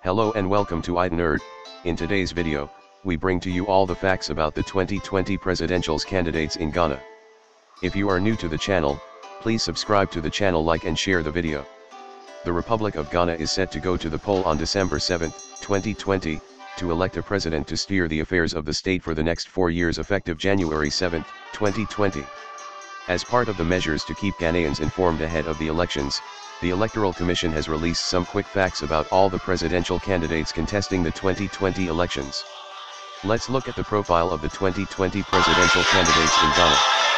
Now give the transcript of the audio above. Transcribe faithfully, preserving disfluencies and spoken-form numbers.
Hello and welcome to ITENERT. In today's video, we bring to you all the facts about the twenty twenty presidential candidates in Ghana. If you are new to the channel, please subscribe to the channel, like and share the video. The Republic of Ghana is set to go to the poll on December seventh, twenty twenty, to elect a president to steer the affairs of the state for the next four years effective January seventh, twenty twenty. As part of the measures to keep Ghanaians informed ahead of the elections, the Electoral Commission has released some quick facts about all the presidential candidates contesting the twenty twenty elections. Let's look at the profile of the twenty twenty presidential candidates in Ghana.